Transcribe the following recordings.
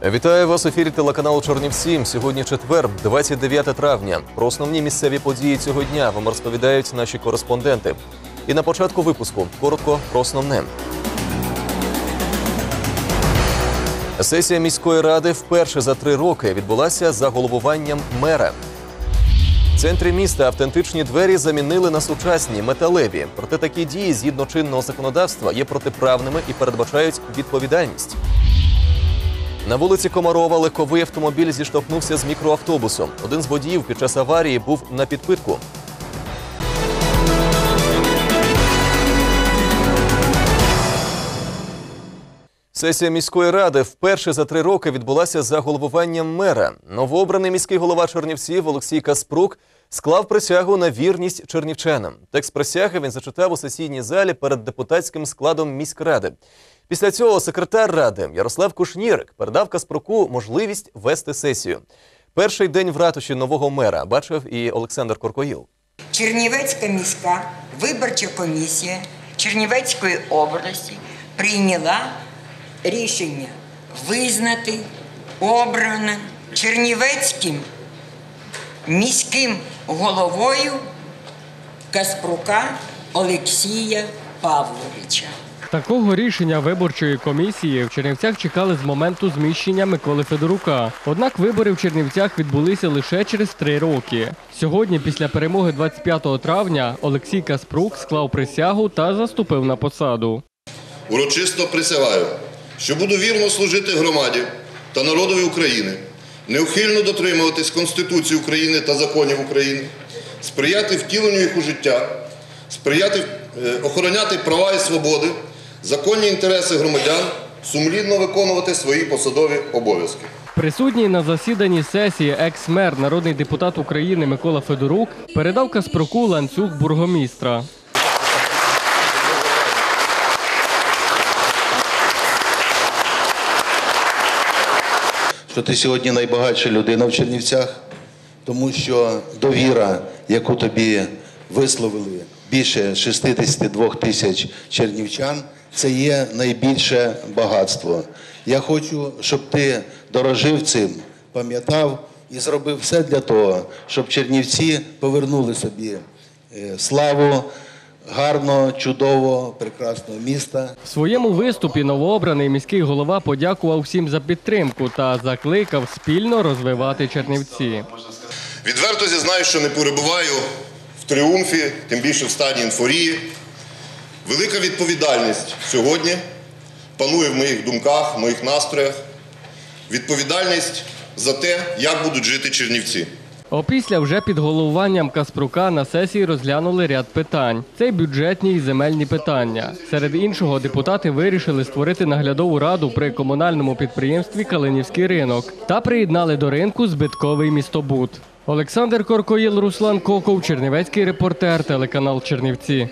Вітаю вас в ефірі телеканалу Чернівці. Сьогодні четвер, 29 травня. Про основні місцеві події цього дня вам розповідають наші кореспонденти. І на початку випуску коротко про основне. Сесія міської ради вперше за 3 роки відбулася за головуванням мера. В центрі міста автентичні двері замінили на сучасні, металеві. Проте такі дії, згідно чинного законодавства, є протиправними і передбачають відповідальність. На вулиці Комарова легковий автомобіль зіштовхнувся з мікроавтобусом. Один з водіїв під час аварії був на підпитку. Сесія міської ради вперше за 3 роки відбулася за головуванням мера. Новообраний міський голова Чернівців Олексій Каспрук склав присягу на вірність чернівчанам. Текст присяги він зачитав у сесійній залі перед депутатським складом міськради. Після цього секретар ради Ярослав Кушнірик передав Каспруку можливість вести сесію. Перший день в ратуші нового мера бачив і Олександр Коркоїл. Чернівецька міська виборча комісія Чернівецької області прийняла рішення визнати обраним Чернівецьким міським головою Каспрука Олексія Павловича. Такого рішення виборчої комісії в Чернівцях чекали з моменту зміщення Миколи Федорука. Однак вибори в Чернівцях відбулися лише через 3 роки. Сьогодні, після перемоги 25 травня, Олексій Каспрук склав присягу та заступив на посаду. Урочисто присягаю, що буду вірно служити громаді та народові України, неухильно дотримуватись Конституції України та законів України, сприяти втіленню їх у життя, охороняти права і свободи, законні інтереси громадян, сумлінно виконувати свої посадові обов'язки. Присутній на засіданні сесії екс-мер, народний депутат України Микола Федорук передав Каспруку ланцюг бургомістра. Що ти сьогодні найбагатша людина в Чернівцях, тому що довіра, яку тобі висловили більше 62 тисяч чернівчан, це є найбільше багатство. Я хочу, щоб ти дорожив цим, пам'ятав і зробив все для того, щоб Чернівці повернули собі славу гарного, чудового, прекрасного міста. В своєму виступі новообраний міський голова подякував всім за підтримку та закликав спільно розвивати Чернівці. Відверто зізнаю, що не перебуваю в тріумфі, тим більше в стані ейфорії. Велика відповідальність сьогодні панує в моїх думках, в моїх настроях. Відповідальність за те, як будуть жити чернівці. Опісля вже під головуванням Каспрука на сесії розглянули ряд питань. Це й бюджетні і земельні питання. Серед іншого, депутати вирішили створити наглядову раду при комунальному підприємстві «Калинівський ринок» та приєднали до ринку збитковий містобуд. Олександр Коркоїл, Руслан Коков, Чернівецький репортер, телеканал Чернівці.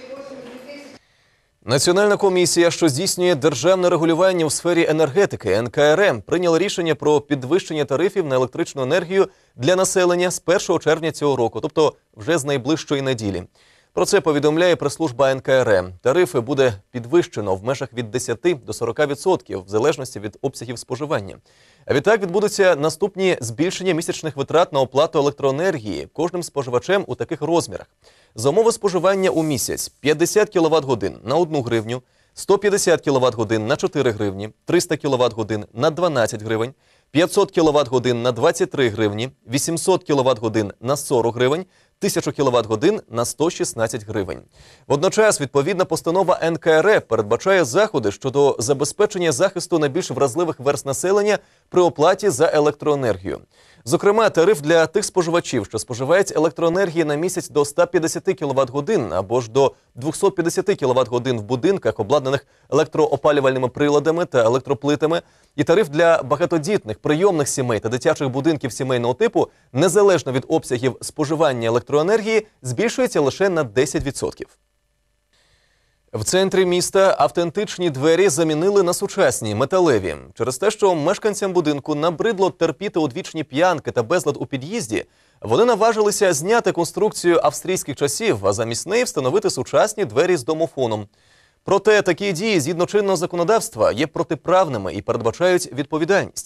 Національна комісія, що здійснює державне регулювання у сфері енергетики НКРЕ, прийняла рішення про підвищення тарифів на електричну енергію для населення з 1 червня цього року, тобто вже з найближчої неділі. Про це повідомляє прес-служба НКРЕ. Тарифи буде підвищено в межах від 10 до 40% в залежності від обсягів споживання. А відтак відбудуться наступні збільшення місячних витрат на оплату електроенергії кожним споживачем у таких розмірах. За умови споживання у місяць 50 кВт-годин на 1 гривню, 150 кВт-годин на 4 гривні, 300 кВт-годин на 12 гривень, 500 кВт-годин на 23 гривні, 800 кВт-годин на 40 гривень, 1000 кВт-годин на 116 гривень. Водночас, відповідна постанова НКРЕ передбачає заходи щодо забезпечення захисту найбільш вразливих верств населення при оплаті за електроенергію. Зокрема, тариф для тих споживачів, що споживають електроенергії на місяць до 150 кВт-годин або ж до 250 кВт-годин в будинках, обладнаних електроопалювальними приладами та електроплитами, і тариф для багатодітних, прийомних сімей та дитячих будинків сімейного типу, незалежно від обсягів споживання електроенергії, збільшується лише на 10%. В центрі міста автентичні двері замінили на сучасні, металеві. Через те, що мешканцям будинку набридло терпіти одвічні п'янки та безлад у під'їзді, вони наважилися зняти конструкцію австрійських часів, а замість неї встановити сучасні двері з домофоном. Проте такі дії, згідно чинного законодавства, є протиправними і передбачають відповідальність.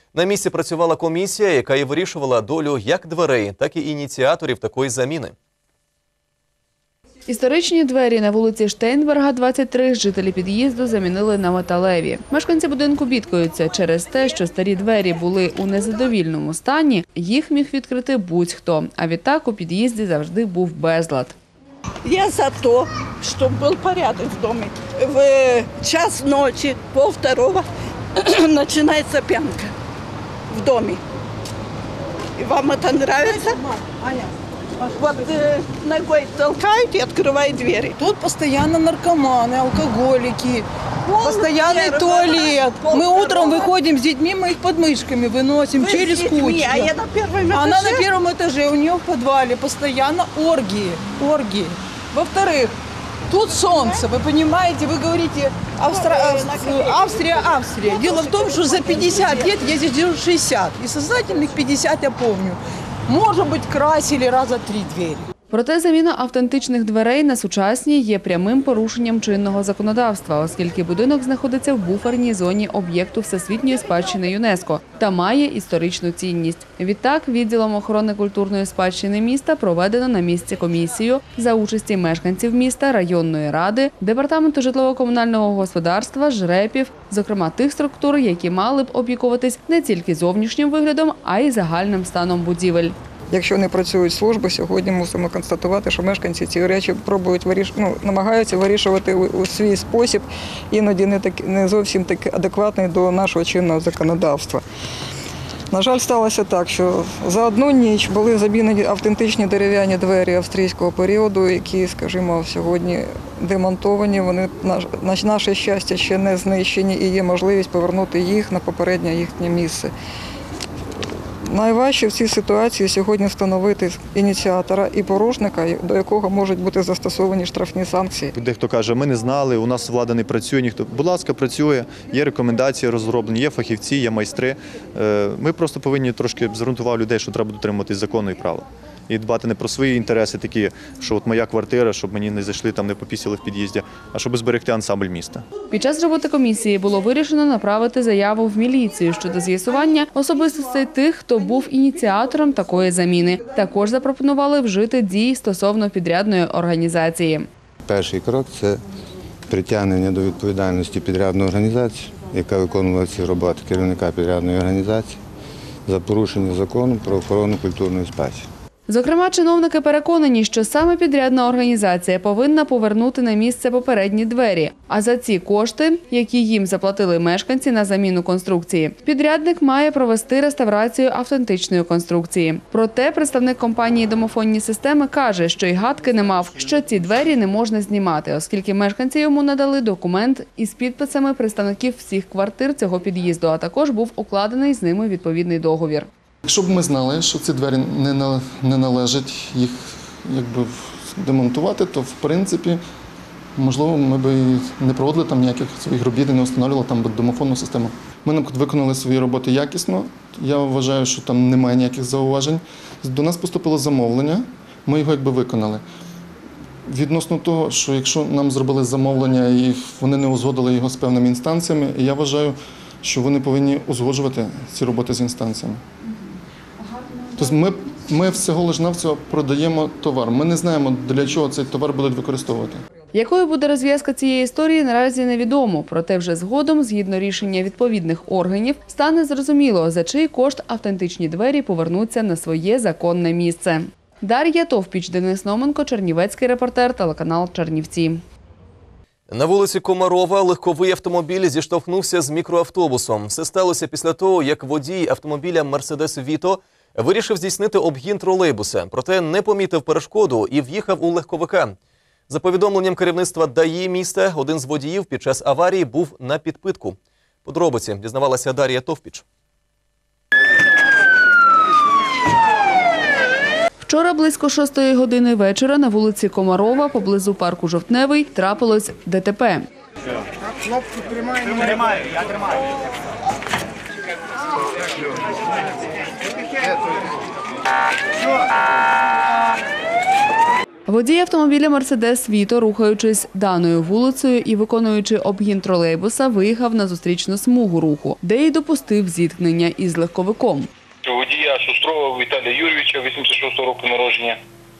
На місці працювала комісія, яка і вирішувала долю як дверей, так і ініціаторів такої заміни. Історичні двері на вулиці Штейнберга, 23, жителі під'їзду замінили на металеві. Мешканці будинку бідкаються через те, що старі двері були у незадовільному стані, їх міг відкрити будь-хто. А відтак у під'їзді завжди був безлад. Я за то, чтобы был порядок в доме. В час ночи, 1:30 начинается пьянка в доме. И вам это нравится? Вот ногой толкают и открывают двери. Тут постоянно наркоманы, алкоголики, постоянный туалет. Мы утром выходим с детьми, мы их под мышками выносим Вы через с детьми, кучу. а я на первом этаже. Она на первом этаже, у нее в подвале постоянно оргии. Во-вторых, тут солнце, вы понимаете, вы говорите Австрия. Дело в том, что за 50 лет я здесь живу 60, и сознательных 50 я помню. Может быть, красили раза 3 двери. Проте заміна автентичних дверей на сучасні є прямим порушенням чинного законодавства, оскільки будинок знаходиться в буферній зоні об'єкту Всесвітньої спадщини ЮНЕСКО та має історичну цінність. Відтак, відділом охорони культурної спадщини міста проведено на місці комісію за участі мешканців міста, районної ради, департаменту житлово-комунального господарства, жрепів, зокрема тих структур, які мали б опікуватись не тільки зовнішнім виглядом, а й загальним станом будівель. Якщо не працюють служби, сьогодні мусимо констатувати, що мешканці ці речі пробують намагаються вирішувати у свій спосіб, іноді не зовсім так адекватний до нашого чинного законодавства. На жаль, сталося так, що за одну ніч були замінені автентичні дерев'яні двері австрійського періоду, які, скажімо, сьогодні демонтовані. Вони, на наше щастя, ще не знищені і є можливість повернути їх на попереднє їхнє місце. Найважче в цій ситуації сьогодні встановити ініціатора і порушника, до якого можуть бути застосовані штрафні санкції. Дехто каже, ми не знали, у нас влада не працює, ніхто. Будь ласка, працює, є рекомендації розроблені, є фахівці, є майстри. Ми просто повинні трошки звернути увагу людей, що треба дотримуватись закону і права. І дбати не про свої інтереси такі, що от моя квартира, щоб мені не зайшли, там не попісили в під'їзді, а щоб зберегти ансамбль міста. Під час роботи комісії було вирішено направити заяву в міліцію щодо з'ясування особистостей тих, хто був ініціатором такої заміни. Також запропонували вжити дій стосовно підрядної організації. Перший крок – це притягнення до відповідальності підрядної організації, яка виконувала ці роботи, керівника підрядної організації, за порушення закону про охорону культурної спадщини. Зокрема, чиновники переконані, що саме підрядна організація повинна повернути на місце попередні двері, а за ці кошти, які їм заплатили мешканці на заміну конструкції, підрядник має провести реставрацію автентичної конструкції. Проте представник компанії «Домофонні системи» каже, що й гадки не мав, що ці двері не можна знімати, оскільки мешканці йому надали документ із підписами представників всіх квартир цього під'їзду, а також був укладений з ними відповідний договір. Якщо б ми знали, що ці двері не належить їх демонтувати, то в принципі, можливо, ми б і не проводили там ніяких своїх робіт і не встановлювали там домофонну систему. Ми виконали свої роботи якісно. Я вважаю, що там немає ніяких зауважень. До нас поступило замовлення, ми його виконали. Відносно того, що якщо нам зробили замовлення і вони не узгодили його з певними інстанціями, я вважаю, що вони повинні узгоджувати ці роботи з інстанціями. Тобто ми всього лиш навсього продаємо товар. Ми не знаємо, для чого цей товар будуть використовувати. Якою буде розв'язка цієї історії, наразі невідомо. Проте вже згодом, згідно рішення відповідних органів, стане зрозуміло, за чий кошт автентичні двері повернуться на своє законне місце. Дар'я Товпіч, Денис Номенко, Чернівецький репортер, телеканал Чернівці. На вулиці Комарова легковий автомобіль зіштовхнувся з мікроавтобусом. Все сталося після того, як водій автомобіля «Мерседес Віто» вирішив здійснити обгін тролейбуса, проте не помітив перешкоду і в'їхав у легковика. За повідомленням керівництва ДАІ міста, один з водіїв під час аварії був на підпитку. Подробиці дізнавалася Дар'я Товпіч. Вчора близько 6 години вечора на вулиці Комарова, поблизу парку Жовтневий, трапилось ДТП. Хлопці, тримаю, я тримаю. Водій автомобіля «Мерседес Віто», рухаючись даною вулицею і виконуючи обгін тролейбуса, виїхав на зустрічну смугу руху, де й допустив зіткнення із легковиком. Водія Шустрова Віталія Юрійовича, 86-го року народження,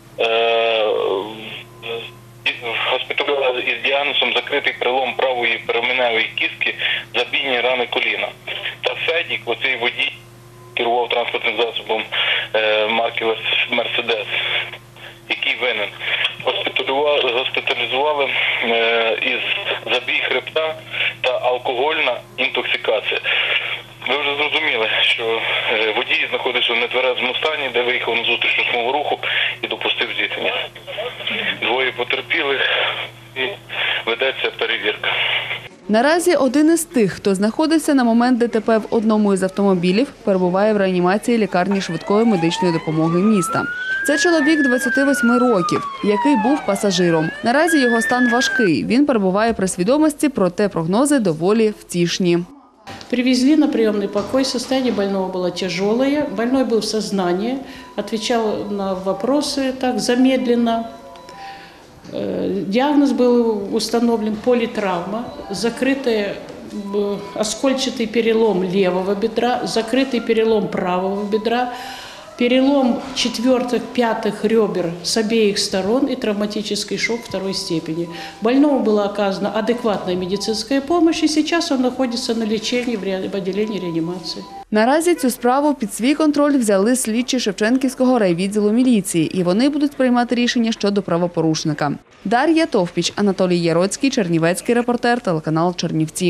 госпіталізували із діагнозом закритий перелом правої переменевої кістки, забійні рани коліна. Та Федік, оцей водій, керував транспортним засобом марки «Мерседес», який винен. Госпіталізували із забій хребта та алкогольна інтоксикація. Ви вже зрозуміли, що водій знаходився в нетверезому стані, де виїхав на зустрічну смугу руху і допустив зіткнення. Двоє потерпілих і ведеться перевірка. Наразі один із тих, хто знаходився на момент ДТП в одному із автомобілів, перебуває в реанімації лікарні швидкої медичної допомоги міста. Це чоловік 28 років, який був пасажиром. Наразі його стан важкий. Він перебуває при свідомості, проте прогнози доволі втішні. Привезли на приемный покой, состояние больного было тяжелое, больной был в сознании, отвечал на вопросы так замедленно. Диагноз был установлен политравма, закрытый оскольчатый перелом левого бедра, закрытый перелом правого бедра, перелом 4-5 ребер с обеих сторон и травматический шок второй степени. Больному была оказана адекватная медицинская помощь, и сейчас он находится на лечении в отделении реанимации. Наразі цю справу під свій контроль взяли слідчі Шевченківського райвідділу міліції, і вони будуть приймати рішення щодо правопорушника. Дар'я Товпіч, Анатолій Яроцький, Чернівецький репортер, телеканал Чернівці.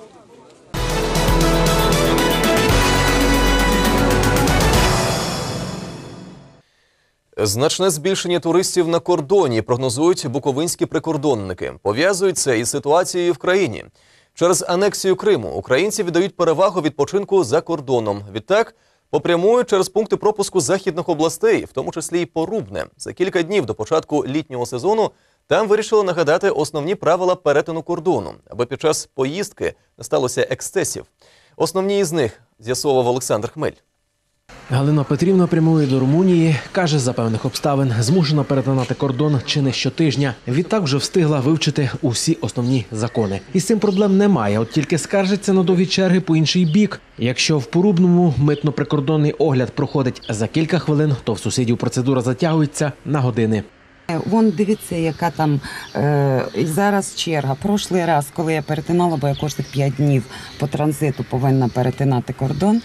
Значне збільшення туристів на кордоні прогнозують буковинські прикордонники. Пов'язують це із ситуацією в країні. Через анексію Криму українці віддають перевагу відпочинку за кордоном. Відтак, попрямують через пункти пропуску західних областей, в тому числі й Порубне. За кілька днів до початку літнього сезону там вирішили нагадати основні правила перетину кордону, аби під час поїздки не сталося ексцесів. Основні із них з'ясовував Олександр Хмель. Галина Петрівна прямує до Румунії. Каже, за певних обставин змушена перетинати кордон чи не щотижня. Відтак вже встигла вивчити усі основні закони. І з цим проблем немає, от тільки скаржиться на довгі черги по інший бік. Якщо в Порубному митно-прикордонний огляд проходить за кілька хвилин, то в сусідів процедура затягується на години. Вон, дивіться, яка там зараз черга. Прошлий раз, коли я перетинала, бо я кожних 5 днів по транзиту повинна перетинати кордон,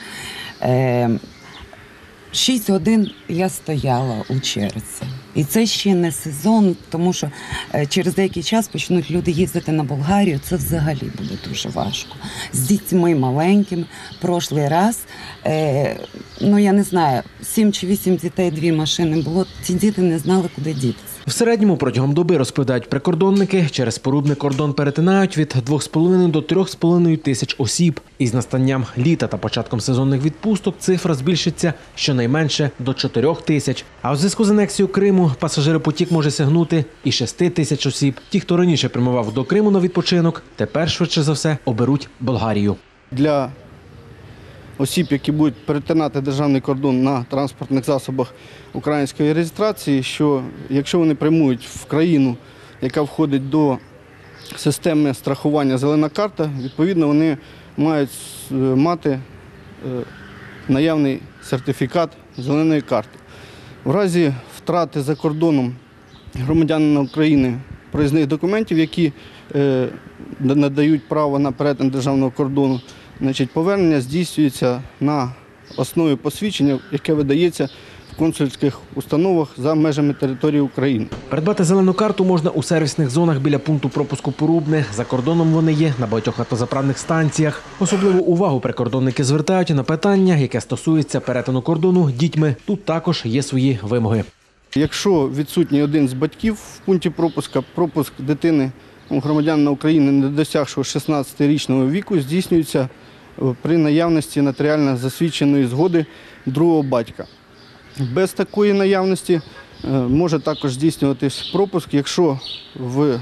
6 годин я стояла у черзі. І це ще не сезон, тому що через деякий час почнуть люди їздити на Болгарію. Це взагалі буде дуже важко. З дітьми маленькими. Прошлий раз, я не знаю, 7 чи 8 дітей, 2 машини було. Ці діти не знали, куди дітися. В середньому протягом доби, розповідають прикордонники, через Порубний кордон перетинають від 2,5 до 3,5 тисяч осіб. Із настанням літа та початком сезонних відпусток цифра збільшиться щонайменше до 4 тисяч. А у зв'язку з анексією Криму пасажиропотік може сягнути і 6 тисяч осіб. Ті, хто раніше прямував до Криму на відпочинок, тепер швидше за все оберуть Болгарію. Для осіб, які будуть перетинати державний кордон на транспортних засобах української реєстрації, що якщо вони прямують в країну, яка входить до системи страхування «Зелена карта», відповідно вони мають мати наявний сертифікат «Зеленої карти». В разі втрати за кордоном громадянина України проїзних документів, які надають право на перетин державного кордону, повернення здійснюється на основі посвідчення, яке видається в консульських установах за межами території України. Придбати зелену карту можна у сервісних зонах біля пункту пропуску Порубне. За кордоном вони є на багатьох автозаправних станціях. Особливу увагу прикордонники звертають на питання, яке стосується перетину кордону дітьми. Тут також є свої вимоги. Якщо відсутній один з батьків в пункті пропуска, пропуск дитини громадянина України, не досягшого 16-річного віку, здійснюється при наявності нотаріально засвідченої згоди другого батька. Без такої наявності може також здійснюватись пропуск, якщо в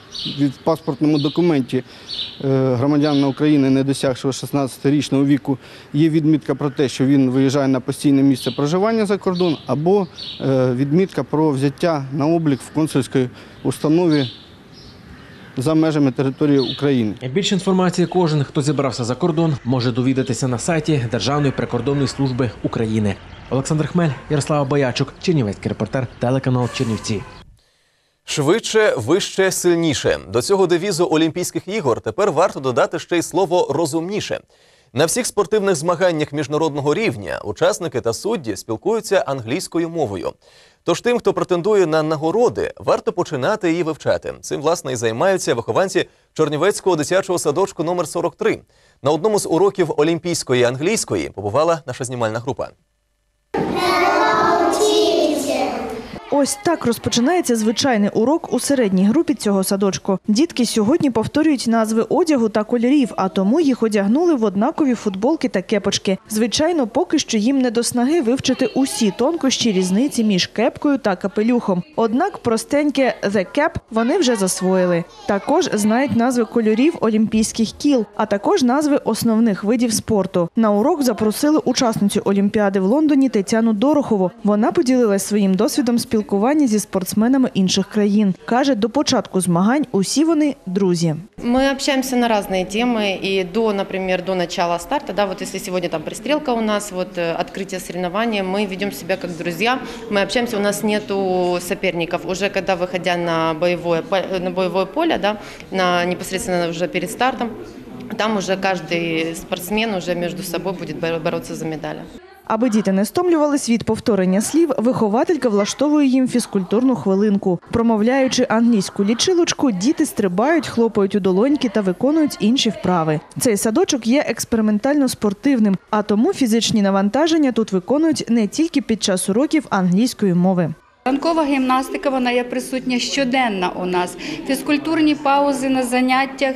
в паспортному документі громадянина України, не досягшого 16-річного віку, є відмітка про те, що він виїжджає на постійне місце проживання за кордон, або відмітка про взяття на облік в консульській установі за межами території України. Більше інформації кожен, хто зібрався за кордон, може довідатися на сайті Державної прикордонної служби України. Олександр Хмель, Ярослава Боячук, Чернівецький репортер, телеканал Чернівці. Швидше, вище, сильніше. До цього девізу Олімпійських ігор тепер варто додати ще й слово «розумніше». На всіх спортивних змаганнях міжнародного рівня учасники та судді спілкуються англійською мовою. Тож тим, хто претендує на нагороди, варто починати її вивчати. Цим, власне, і займаються вихованці Чернівецького дитячого садочку номер 43. На одному з уроків олімпійської англійської побувала наша знімальна група. Ось так розпочинається звичайний урок у середній групі цього садочку. Дітки сьогодні повторюють назви одягу та кольорів, а тому їх одягнули в однакові футболки та кепочки. Звичайно, поки що їм не до снаги вивчити усі тонкощі різниці між кепкою та капелюхом. Однак простеньке «the cap» вони вже засвоїли. Також знають назви кольорів олімпійських кіл, а також назви основних видів спорту. На урок запросили учасницю Олімпіади в Лондоні Тетяну Дорохову. Вона поділилась своїм досвідом спілкування зі спортсменами інших країн. Каже, до початку змагань усі вони друзі. Мы общаемся на разные темы и например, до начала старта, да, вот если сегодня там пристрелка у нас, вот открытие соревнования, мы ведем себя как друзья, мы общаемся, у нас нету соперников. Уже когда выходя на боевое поле, да, непосредственно уже перед стартом, там уже каждый спортсмен уже между собой будет бороться за медали. Аби діти не стомлювались від повторення слів, вихователька влаштовує їм фізкультурну хвилинку. Промовляючи англійську лічилочку, діти стрибають, хлопають у долоньки та виконують інші вправи. Цей садочок є експериментально-спортивним, а тому фізичні навантаження тут виконують не тільки під час уроків англійської мови. Ранкова гімнастика, вона є присутня щоденно у нас. Фізкультурні паузи на заняттях,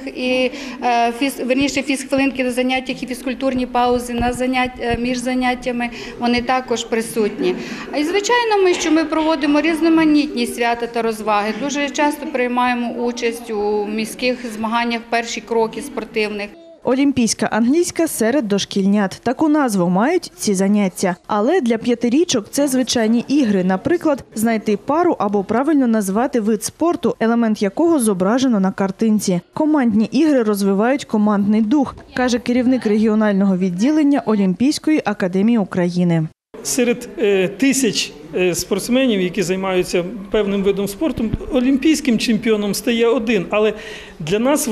фізхвилинки на заняттях і фізкультурні паузи між заняттями, вони також присутні. І звичайно, ми проводимо різноманітні свята та розваги. Дуже часто приймаємо участь у міських змаганнях «Перші кроки» спортивних. Олімпійська англійська серед дошкільнят. Таку назву мають ці заняття. Але для п'ятирічок це звичайні ігри. Наприклад, знайти пару або правильно назвати вид спорту, елемент якого зображено на картинці. Командні ігри розвивають командний дух, каже керівник регіонального відділення Олімпійської академії України. Серед тисяч спортсменів, які займаються певним видом спорту, олімпійським чемпіоном стає один. Але для нас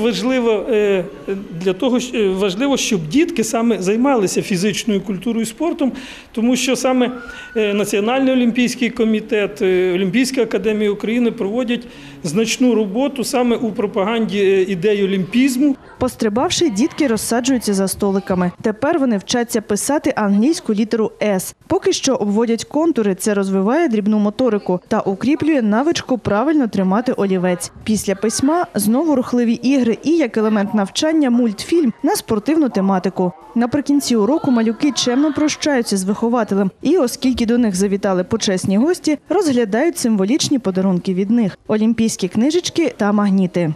важливо, щоб дітки саме займалися фізичною культурою і спортом, тому що саме Національний олімпійський комітет, Олімпійська академія України проводять значну роботу саме у пропаганді ідеї олімпізму. Пострибавши, дітки розсаджуються за столиками. Тепер вони вчаться писати англійську літеру «С». Поки що обводять контури, це розвиває дрібну моторику та укріплює навичку правильно тримати олівець. Після письма знову рухливі ігри і, як елемент навчання, мультфільм на спортивну тематику. Наприкінці уроку малюки чемно прощаються з вихователем і, оскільки до них завітали почесні гості, розглядають символічні подарунки від них – олімпійські книжечки та магніти.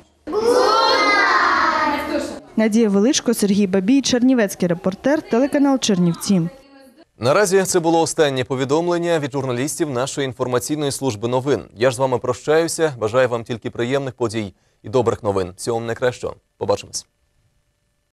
Надія Величко, Сергій Бабій, Чернівецький репортер, телеканал Чернівці. Наразі це було останнє повідомлення від журналістів нашої інформаційної служби новин. Я ж з вами прощаюся, бажаю вам тільки приємних подій і добрих новин. Всього вам найкращого. Побачимось.